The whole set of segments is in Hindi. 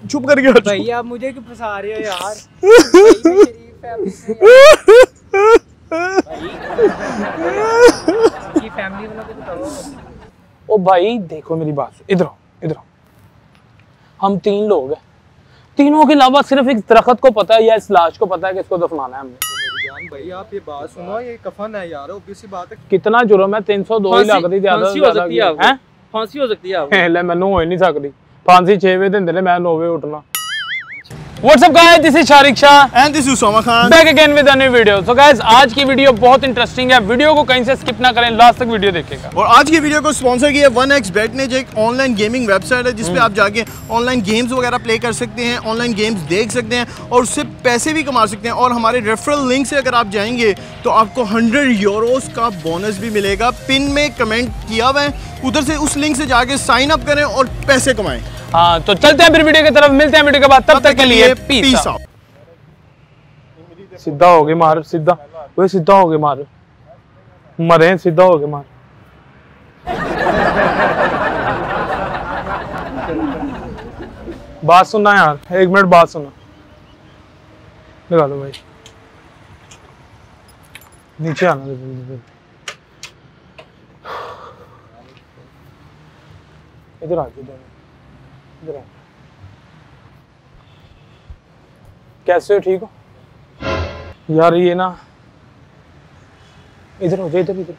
चुप करके भाई आप मुझे क्यों फंसा रहे हो यार? शरीफ फैमिली से की फैमिली वालों को बताओ। ओ भाई देखो मेरी बात, इधर आओ इधर आओ। हम 3 लोग हैं, तीनों के अलावा सिर्फ एक दरख्त को पता है या इस लाश को पता है कि इसको दफनाना है हमने। भाई आप ये बात सुनो, ये कफन है यार, ऑब्वियस बात है। कितना जुर्म है? 302 ही लगदी ज्यादा फांसी हो सकती है आपको। फांसी हो सकती है आपको। ले मैनू हो ही नहीं सकदी फांसी 6 बजे दिंदे ने, मैं 9 बजे उठना। What's up guys, this is Sharik Shah and this is Usama Khan back again with a new video। So guys आज की वीडियो बहुत इंटरेस्टिंग है, वीडियो को कहीं से स्किप ना करें, लास्ट तक वीडियो देखेगा। और आज की वीडियो को स्पॉन्सर किया 1xBet ने, जो एक ऑनलाइन गेमिंग वेबसाइट है जिसपे आप जाके ऑनलाइन गेम्स वगैरह प्ले कर सकते हैं, ऑनलाइन गेम्स देख सकते हैं और उससे पैसे भी कमा सकते हैं। और हमारे रेफरल लिंक से अगर आप जाएंगे तो आपको 100 यूरोस का बोनस भी मिलेगा। पिन में कमेंट किया हुआ है, उधर से उस लिंक से जाके साइन अप करें और पैसे कमाएं। हाँ तो चलते हैं फिर वीडियो की तरफ, मिलते हैं वीडियो के बाद, तब तक के लिए पीस आउट। सीधा हो गए मार, सीधा वो सीधा हो गए मार, मरे सीधा हो गए मार। बात सुनना यार, 1 मिनट बात सुनना, लगा दो भाई, नीचे आना इधर आ जाओ, इधर आ। कैसे हो, ठीक हो यार? ये ना इधर हो जाए, इधर इधर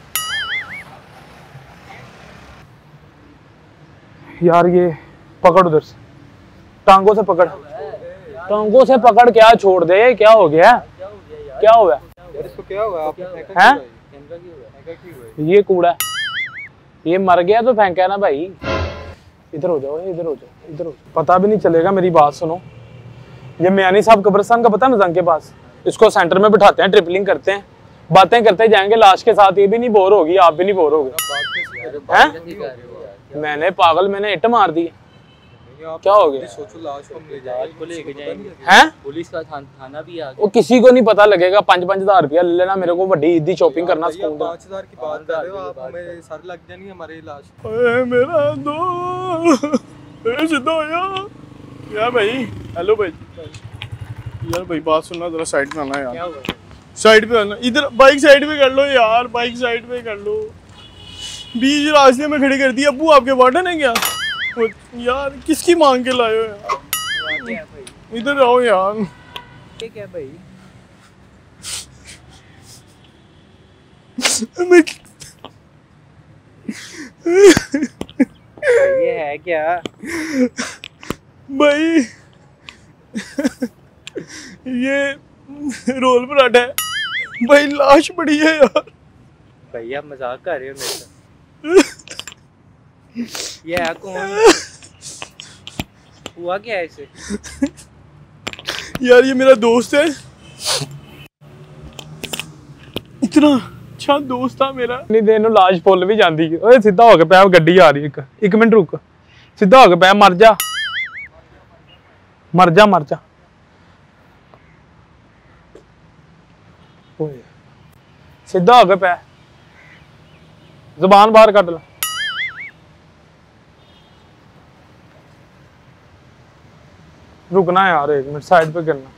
यार, ये पकड़ उधर से, टांगों से पकड़, टांगों से पकड़। क्या छोड़ दे, क्या हो गया? क्या हुआ यार? इसको क्या हुआ? हैं? ये कूड़ा है, ये मर गया तो फेंका है ना भाई। इधर हो जाओ, इधर हो जाओ, इधर हो जाओ, पता भी नहीं चलेगा। मेरी बात सुनो, ये मियानी साहब कब्रिस्तान का पता है नजंग के पास, इसको सेंटर में बिठाते हैं, ट्रिपलिंग करते हैं, बातें करते जाएंगे लाश के साथ। ये भी नहीं बोर होगी, आप भी नहीं बोर होगे हैं? मैंने पागल, मैंने इट मार दी, क्या हो गया? सोचो लाश को ले जाएंगे हैं? पुलिस का थाना भी आ गया। वो किसी को नहीं पता लगेगा। 5-5 हज़ार रुपया ले लेना, मेरे को बड़ी ईदी शॉपिंग करना। 5,000 की बात कर रहे हो आप, हमें सर लग जाएंगे हमारी लाश। मेरा दो सीधा हो यार भाई। हेलो भाई, यार भाई बात सुनना, जरा साइड पे आना यार। साइड पे आना, इधर बाइक साइड पे कर लो यार, बाइक साइड पे कर लो। बीच रास्ते में खड़ी कर दी। अब्बू आपके वार्डन है क्या? यार किसकी मांग के लाए हो यार? इधर आओ यार। ठीक है भाई। ये है क्या भाई? ये रोल पराठा है भाई, लाश पड़ी है यार। भैया मजाक कर रहे हो मेरे साथ? ये है कौन? हुआ क्या है इसे? यार ये मेरा दोस्त है, इतना अच्छा दोस्त था मेरा। नहीं देनो लाश फुल भी जाती है। ओए सीधा हो के पै, गड्डी आ रही है, एक मिनट रुक, सीधा हो के पै, मर जा मर जा मर जा। सीधा हो के पै, जुबान बाहर कट ला। रुकना यार, 1 मिनट साइड पे करना।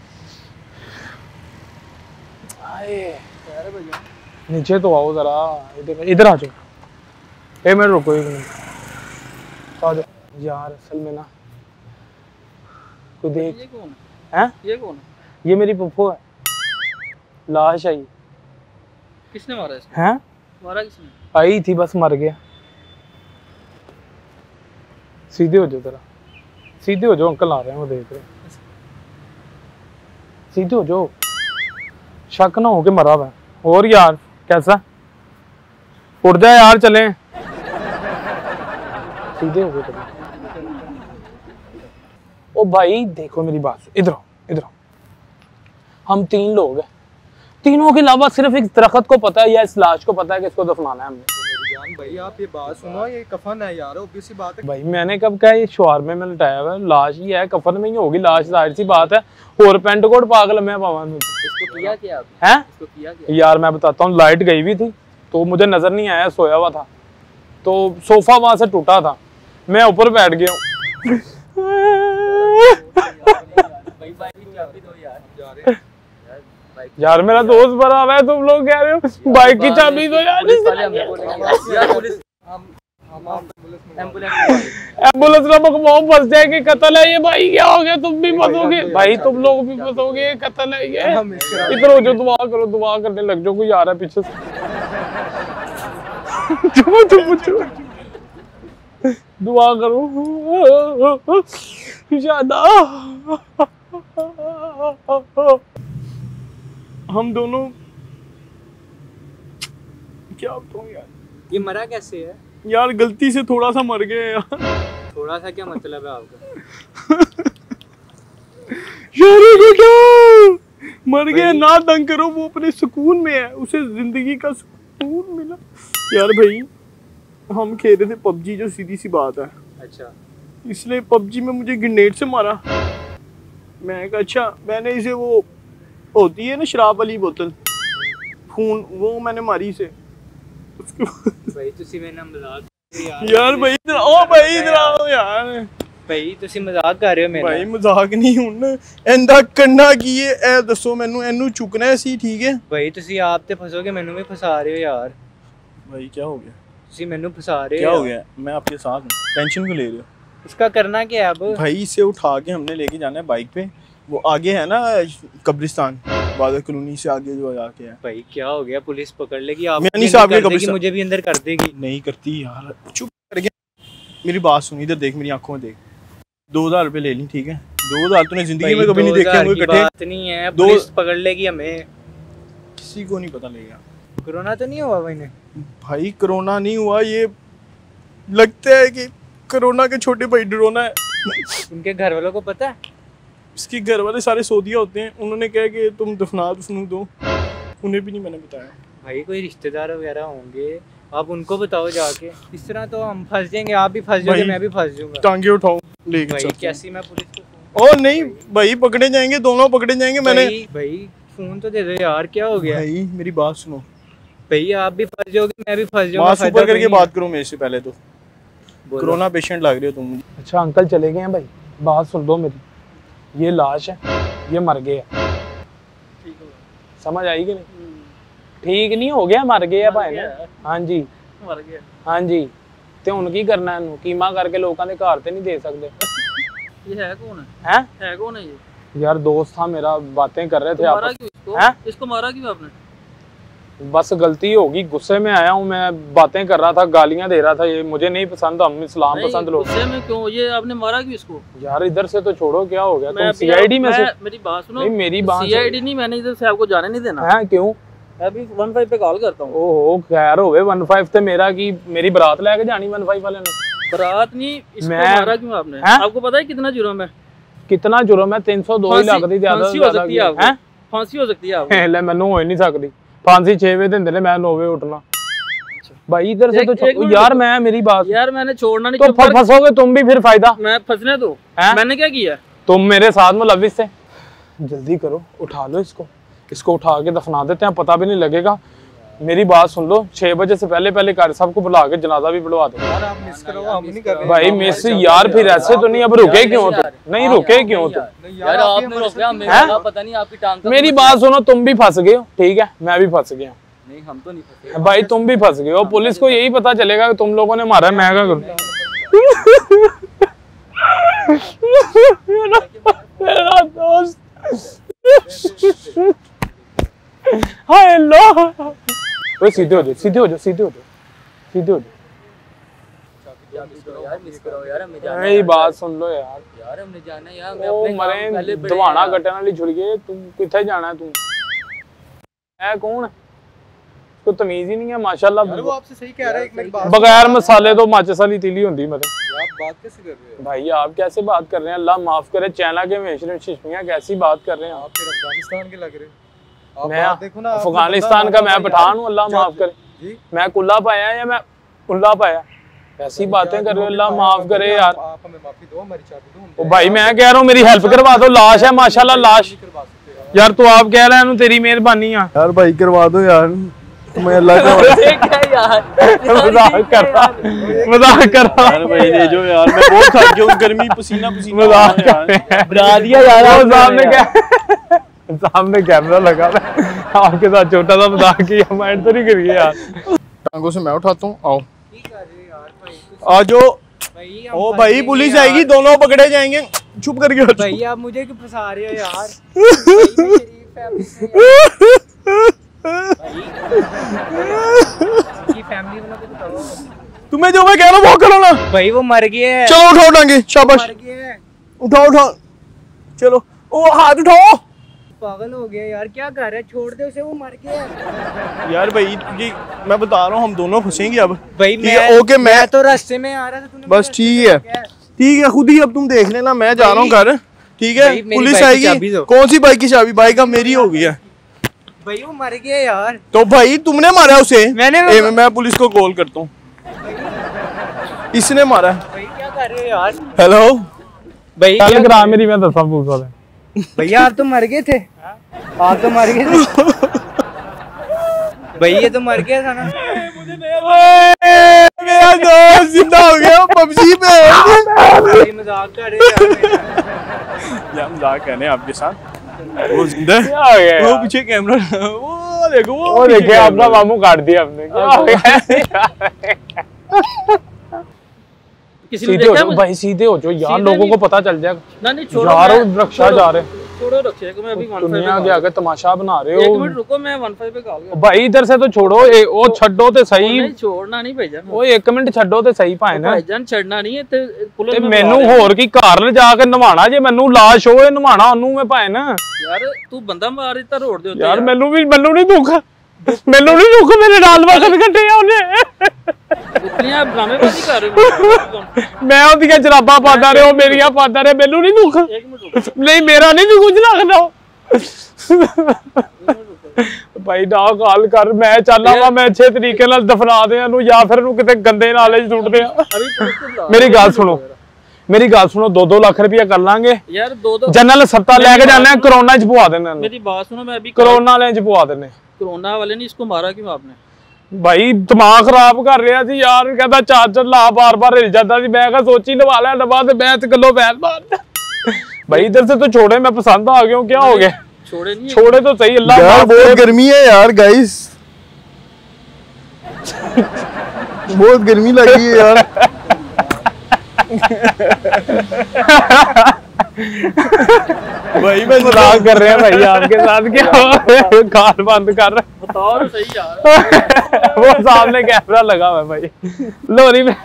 नीचे तो आओ जरा, इधर आ जाओ। 1 मिनट रुको, 1 मिनट आ जाओ यार। असल में ना कोई देख। ये कौन है? ये कौन? ये मेरी पुप्पो है, लाश आई। किसने मारा इसको? हैं? मारा किसने? आई थी, बस मर गया। सीधे हो जाओ जरा, सीधे हो जाओ, अंकल आ रहे हैं, वो देख रहे हैं। सीधे हो जाओ, शक ना हो के मरा हुआ। और यार कैसा? उठ जा यार, चलें। सीधे हो गए। ओ भाई देखो मेरी बात, इधर आओ इधर आओ। हम 3 लोग हैं, तीनों के अलावा सिर्फ एक दरख्त को पता है या इस लाश को पता है कि इसको दफनाना है हमने। भाई आप ये बात सुनो, ये कफन है यार, ऑब्वियस सी बात है। भाई मैंने कब कहा? ये शवारमे में लटाया हुआ है, लाश ही है, कफन में ही होगी लाश, जाहिर सी बात है। और पेंट कोट पागल मैं पावा। इसको किया क्या आपने? हैं? इसको किया क्या? यार मैं बताता हूँ, लाइट गई हुई थी तो मुझे नजर नहीं आया, सोया हुआ था, तो सोफा वहां से टूटा था, मैं ऊपर बैठ गया हूँ। यार मेरा दोस्त भरा हुआ है, तुम लोग कह रहे हो बाइक की चाबी दो यार। एम्बुलेंस ना बकवाओ फंस जाएगी, कत्ल है ये भाई, क्या हो गया तुम भी फंसोगे भाई, तुम लोग भी फंसोगे, कत्ल है ये। इधर हो जाओ, दुआ करो, दुआ करने लग जाओ, कोई आ रहा है पीछे से। दुआ करो शादा। हम दोनों क्या बताऊं यार, ये मरा कैसे है यार गलती से थोड़ा सा मर गए यार। थोड़ा सा क्या मतलब है आपका? मर गए ना, तंग करो, वो अपने सुकून में है, उसे जिंदगी का सुकून मिला। यार भाई हम खेल रहे थे पबजी, जो सीधी सी बात है। अच्छा, इसलिए पबजी में मुझे ग्रेनेड से मारा। मैं कहा अच्छा, मैंने इसे वो होती है ना शराब वाली बोतल, खून, वो मैंने मारी इसे। भाई तुसी मेरे नाल मजाक यार भाई इधर आओ, भाई इधर आओ यार। भाई तुसी मजाक कर रहे हो मेरे भाई मजाक नहीं हुन एंदा करना की है, ए दसो मैनू, एनू चुकना सी, ठीक है भाई तुसी आप ते फसोगे, मैनू भी फसा रहे हो यार। भाई क्या हो गया, तुसी मैनू फसा रहे हो, क्या हो गया? मैं आपके साथ हूं, टेंशन क्यों ले रहे हो? इसका करना क्या है अब? भाई इसे उठा के हमने लेके जाना है बाइक पे, वो आगे है ना कब्रिस्तान, बादल कॉलोनी से आगे जो जाके है। भाई क्या हो गया, पुलिस पकड़ लेगी, आप नहीं साहब के कब्रिस्तान, मुझे भी अंदर कर देगी। नहीं करती यार, चुप कर गया। मेरी बात सुन, इधर देख, मेरी आंखों में देख, 2000 रुपए ले ली, ठीक है? 2000 तूने जिंदगी में कभी नहीं देखे होंगे इकट्ठे। बात नहीं है, पुलिस पकड़ लेगी हमें, किसी को नहीं पता लगेगा। कोरोना तो नहीं हुआ भाई? भाई कोरोना नहीं हुआ, ये लगता है कि कोरोना के छोटे भाई डरोना है। उनके घर वालों को पता है? इसके घर वाले सारे सऊदीया होते हैं, उन्होंने कहा कि तुम दफना दो, उन्हें भी नहीं मैंने बताया। भाई कोई रिश्तेदार वगैरह होंगे, आप उनको बताओ जाके, इस तरह तो हम फंस जाएंगे, आप भी फंस जाओगे, मैं भी फंस जाऊंगा। टांगे उठाओ लेके भाई कैसी मैं पुलिस को? ओ नहीं भाई, पकड़े जाएंगे, दोनों पकड़े जाएंगे। मैंने भाई फोन तो दे दो यार, क्या हो गया? भाई मेरी बात सुनो, भाई आप भी फंस जाओगे, मैं भी फंस जाऊंगा। मास्क ऊपर करके बात करो मेरे से पहले तो, कोरोना पेशेंट लग रहे हो तुम। अच्छा अंकल चले गए हैं भाई, बात सुन दो मेरी, ये लाश है, ये मर गए है, समझ आई कि नहीं? ठीक नहीं हो गया, मर गए भाई ने। हाँ जी मर गया, हाँ जी। ते हुन की करना है, कीमा करके लोगों के घर ते नहीं दे सकते। ये है कौन है कौन है ये? यार दोस्त था मेरा, बातें कर रहे थे मारा क्यों इसको? इसको मारा क्यों आपने? बस गलती होगी, गुस्से में आया हूँ मैं, बातें कर रहा था, गालियां दे रहा था, ये मुझे नहीं पसंद, हम इस्लाम पसंद लोग। गुस्से में क्यों? ये आपने मारा क्यों इसको? यार इधर से तो छोड़ो, क्या हो गया? तुम सीआईडी में से? मेरी बात सुनो। नहीं मेरी बात, सीआईडी नहीं, मैंने इधर से आपको जाने नहीं देना है। क्यों? अभी 15 पे कॉल करता हूँ। ओहो खैर होवे, 15 ते मेरा की, मेरी बारात लेके जानी 15 वाले ने। बारात नहीं, इसको मारा क्यों आपने? आपको पता है कितना जुर्म है? कितना जुर्म है? 302 ही लग दी, ज्यादा फांसी हो सकती है आपको, फांसी हो सकती है आपको। ले मैनू हो ही नहीं सकती फांसी, 6 बजे देंदे ने, मैं 9 बजे उठना। भाई इधर से तो यार, मैं मेरी बात यार, मैंने छोड़ना नहीं। तो फंसोगे तुम भी, फिर फायदा? मैं फंसने दो, मैंने क्या किया? तुम मेरे साथ मुलविस थे। जल्दी करो, उठा लो इसको उठा के दफना देते हैं, पता भी नहीं लगेगा। मेरी बात सुन लो, 6 बजे से पहले कारी साहब को बुला के जनाजा भी बुलवा दो। यार आप मिस करो, हम नहीं कर रहे भाई मिस यार, फिर ऐसे तो नहीं। अब रुके क्यों तुम? नहीं रुके क्यों तुम? यार आपने रोका, मेरा पता नहीं आपकी टांग का। मेरी बात सुनो, तुम भी फंस गए हो, ठीक है? मैं भी फंस गया। नहीं हम तो नहीं फंसे भाई, तुम भी फंस गए हो। पुलिस को यही पता चलेगा कि तुम लोगों ने मारा, मैं क्या करूं? मेरा दोस्त, हाय अल्लाह। ओए सीधे हो जाओ, सीधे हो जाओ, सीधे हो जाओ, सीधे हो जाओ। यार मिस करो यार, हमें जाना है। मेरी बात सुन लो यार, यार हमने जाना है यार। मैं ओ अपने मरे दवाना कटन वाली छुड़ गए। तुम किथे जाना है? तू है कौन? इसको तमीज ही नहीं है माशाल्लाह। यार वो आपसे सही कह रहा है, एक मेरी बात, बगैर मसाले तो माचिस वाली तीली होती मतलब। आप बात कैसे कर रहे हो भाई? आप कैसे बात कर रहे हैं? अल्लाह माफ करे, चाइना के शिशमियां कैसी बात कर रहे हैं आप? फिर अफगानिस्तान के लग रहे हो। मैं देखो ना, अफगानिस्तान का मैं पठान हूँ, अल्लाह माफ करे। मैं कुल्ला पाया या मैं उल्ला पाया? ऐसी बातें कर रहे हो, अल्लाह माफ करे यार। आप हमें माफी दो, हमारी चाबी दो। भाई मैं कह रहा हूँ मेरी हेल्प करवा दो, लाश है माशाल्लाह, लाश। यार तो आप कह रहे हैं, तेरी मेहरबानी है यार। भाई करवा दो यार, तुम्हें अल्लाह का मजाक कर रहा, मजाक कर रहा। यार भाई दे जो यार, मैं बहुत थक गया हूँ, गर्मी पसीना मजाक कर रहा। बना दिया यार सामने क्या सामने कैमरा लगा है, आपके साथ छोटा सा मजाक किया, माइंड तो नहीं करिए यार। टांगों से मैं उठाता हूँ, आओ यार आ जाओ। ओ भाई पुलिस आएगी, दोनों पकड़े जाएंगे। चुप करके भाई आप मुझे क्यों फंसा रहे हो यार? फैमिली वालों को बताओ। तुम्हें जो मैं कह रहा हूँ वो करो ना भाई, वो मर गए हैं। चलो उठाओ टांगे, शाबाश, मर गए हैं। उठाओ उठाओ, चलो ओ हाथ उठाओ। पागल हो गया यार, क्या कर रहा है? छोड़ दे उसे, वो मर गया है। यार भाई तुझे मैं बता रहा हूँ, हम दोनों फंसेंगे अब। भाई ठीक है, ओके मैं तो रास्ते में आ रहा था, तूने बस ठीक है, खुद ही अब तुम देख लेना, मैं जा रहा हूँ घर। ठीक है, भाई, मेरी पुलिस बाइक की आएगी। चाबी दो। कौन सी बाइक की चाबी? बाइक अब मेरी हो गई है। भाई वो मर गया यार। तो भाई तुमने मारा उसे? मैंने मैं पुलिस को कॉल करता हूँ, इसने मारा। भाई क्या कर रहे हो यार? हेलो भाई चल करा मेरी, मैं दसा पूछ वाले। भैया आप तो मर गए थे, आप तो मर गए थे। भाई ये तो मर गया था ना। मेरा दोस्त जिंदा हो गया पबजी पे। भाई मजाक कर रहे हो यार। मजाक करने आपके साथ, वो जिंदा है। क्या हो गया वो यार? पीछे कैमरा, वो देखो, वो देखिए अपना मामू काट दिया हमने। क्या हो गया? किसी ने सीधे हो देखा जाओ भाई, सीधे हो जाओ यार, सीधे लोगों नहीं। को पता चल जाएगा। ना नहीं छोड़ो, यार मैं- रक्षा छोड़ो, जा रहे हैं। छोड़ो रक्षा को, मैं अभी 15 दुनिया पे के आगे तमाशा बना रहे एक हो मिनट रुको, मैं 15 पे कॉल कर। भाई। इधर से तो छोड़ो, वो छड्डो ते सही। नहीं छोड़ना नहीं भाईजान, वो 1 मिनट छड्डो ते सही भाए ना। भाईजान छड़ना नहीं है ते पुलिस ਤੇ में ਮੈਨੂੰ बुला रहे ਹੋਰ ਕੀ ਘਰ ਲਿਜਾ ਕੇ ਨਵਾਣਾ ਜੇ ਮੈਨੂੰ ਲਾਸ਼ ਹੋਏ ਨਵਾਣਾ ਉਹਨੂੰ ਮੈਂ ਭਾਏ ਨਾ। हैं। यार तू बंदा मार ਦਿੱਤਾ रोड ਦੇ ਉੱਤੇ ਯਾਰ ਮੈਨੂੰ ਨਹੀਂ ਦੁੱਖ, ਮੈਨੂੰ ਨਹੀਂ ਦੁੱਖ, ਮੇਰੇ ਨਾਲ ਵਕਤ ਕੱਟਿਆ ਉਹਨੇ। इतनियां ड्रामेबाजी कर रहे हो। ਮੈਂ ਉਹਦੀਆਂ ਜਰਾਬਾਂ ਪਾਦਾ ਰਿਹਾ, ਉਹ ਮੇਰੀਆਂ ਪਾਦਾ ਰਿਹਾ, ਮੈਨੂੰ ਨਹੀਂ ਦੁੱਖ। एक मिनट रुको, ਨਹੀਂ ਮੇਰਾ ਨਹੀਂ ਕੁਝ ਲੱਗਦਾ। ਭਾਈ ਨਾ ਕਾਲ ਕਰ, ਮੈਂ ਚਾਹਨਾ ਵਾ ਮੈਂ ਅੱਛੇ ਤਰੀਕੇ ਨਾਲ ਦਫਨਾ ਦਿਆਂ ਇਹਨੂੰ, ਜਾਂ ਫਿਰ ਇਹਨੂੰ ਕਿਤੇ ਗੰਦੇ ਨਾਲੇ 'ਚ ਸੁੱਟ ਦਿਆਂ। अभी पुलिस को बुला। ਮੇਰੀ ਗੱਲ ਸੁਣੋ, ਮੇਰੀ ਗੱਲ ਸੁਣੋ, 2-2 ਲੱਖ ਰੁਪਇਆ ਕਰ ਲਾਂਗੇ। यार दो ਜਨਰਲ ਹਸਪਤਾਲ ਲੈ ਕੇ ਜਾਣਾ, ਕਰੋਨਾ 'ਚ ਪਵਾ ਦੇਣਾ ਇਹਨੂੰ, मेरी बात सुनो, मैं अभी ਕਰੋਨਾ ਵਾਲਿਆਂ 'ਚ ਪਵਾ ਦੇਣੇ। कोरोना वाले ने इसको मारा क्यों आपने? ਭਾਈ ਦਿਮਾਗ ਖਰਾਬ ਕਰ ਰਿਹਾ ਸੀ ਯਾਰ, ਕਹਿੰਦਾ ਚਾਰਜਰ ਲਾ, ਬਾਰ-ਬਾਰ ਹਿਲ ਜਾਂਦਾ ਸੀ। ਮੈਂ ਕਿਹਾ ਸੋਚੀ ਲਵਾ ਲਿਆ ਦਬਾ ਤੇ ਮੈਂ ਤੇ ਕਿਲੋ ਬੈਲ ਮਾਰ। भाई इधर से तो छोड़े, मैं पसंद आ गया हूँ। क्या हो गया? छोड़े नहीं है। छोड़े तो सही, अल्लाह यार माफ बहुत करे। गर्मी है यार गाइस, बहुत गर्मी लगी है यार। भाई मैं मजाक कर रहे हैं भाई आपके साथ। क्या कार बंद कर रहे बताओ तो सही यार। वो सामने कैमरा लगा हुआ है भाई। लोरी में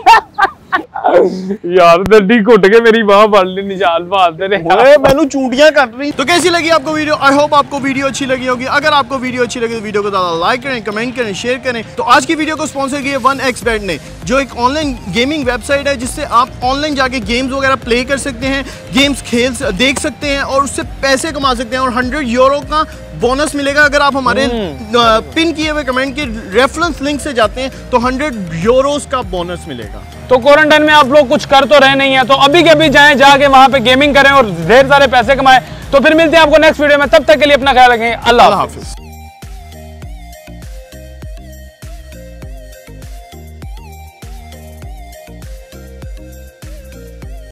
यार दर्दी घुट के मेरी बाह पड़ ली, निशान मारते रहे। ओए मैंने चूंटियां कट रही। तो कैसी लगी आपको वीडियो? आई होप आपको वीडियो अच्छी लगी होगी। अगर आपको वीडियो अच्छी लगी तो वीडियो को ज़्यादा लाइक करें, कमेंट करें, शेयर करें। तो आज की वीडियो को स्पॉन्सर किया 1xBet ने, जो एक ऑनलाइन गेमिंग वेबसाइट है जिससे आप ऑनलाइन जाके गेम्स वगैरह प्ले कर सकते हैं, गेम्स देख सकते हैं और उससे पैसे कमा सकते हैं। और 100 यूरो का बोनस मिलेगा अगर आप हमारे पिन किए हुए कमेंट के रेफरेंस लिंक से जाते हैं, तो 100 यूरोस का बोनस मिलेगा। तो क्वारंटाइन में आप लोग कुछ कर तो रहे नहीं है, तो अभी के अभी जाएं, जाके वहां पे गेमिंग करें और ढेर सारे पैसे कमाएं। तो फिर मिलते हैं आपको नेक्स्ट वीडियो में, तब तक के लिए अपना ख्याल रखें। अल्लाह हाफिज।